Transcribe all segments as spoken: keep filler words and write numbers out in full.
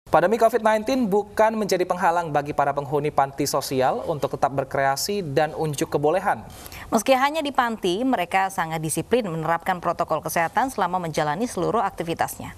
Pandemi covid sembilan belas bukan menjadi penghalang bagi para penghuni panti sosial untuk tetap berkreasi dan unjuk kebolehan. Meski hanya di panti, mereka sangat disiplin menerapkan protokol kesehatan selama menjalani seluruh aktivitasnya.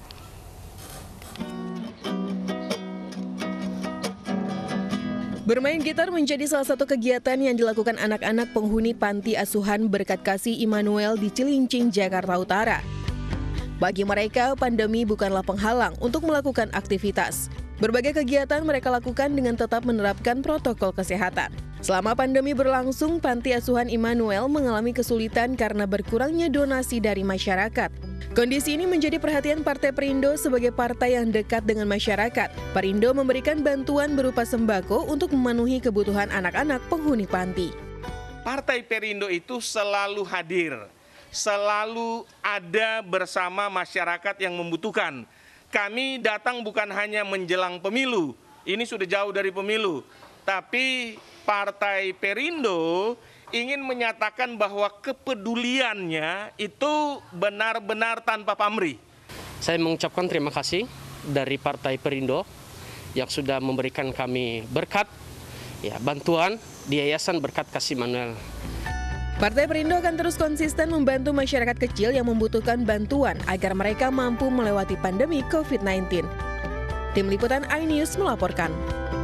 Bermain gitar menjadi salah satu kegiatan yang dilakukan anak-anak penghuni panti asuhan Berkat Kasih Immanuel di Cilincing, Jakarta Utara. Bagi mereka, pandemi bukanlah penghalang untuk melakukan aktivitas. Berbagai kegiatan mereka lakukan dengan tetap menerapkan protokol kesehatan. Selama pandemi berlangsung, Panti Asuhan Immanuel mengalami kesulitan karena berkurangnya donasi dari masyarakat. Kondisi ini menjadi perhatian Partai Perindo sebagai partai yang dekat dengan masyarakat. Perindo memberikan bantuan berupa sembako untuk memenuhi kebutuhan anak-anak penghuni panti. Partai Perindo itu selalu hadir, selalu ada bersama masyarakat yang membutuhkan. Kami datang bukan hanya menjelang pemilu, ini sudah jauh dari pemilu, tapi Partai Perindo ingin menyatakan bahwa kepeduliannya itu benar-benar tanpa pamrih. Saya mengucapkan terima kasih dari Partai Perindo yang sudah memberikan kami berkat, ya, bantuan di Yayasan Berkat Kasih Immanuel. Partai Perindo akan terus konsisten membantu masyarakat kecil yang membutuhkan bantuan agar mereka mampu melewati pandemi covid sembilan belas. Tim Liputan iNews melaporkan.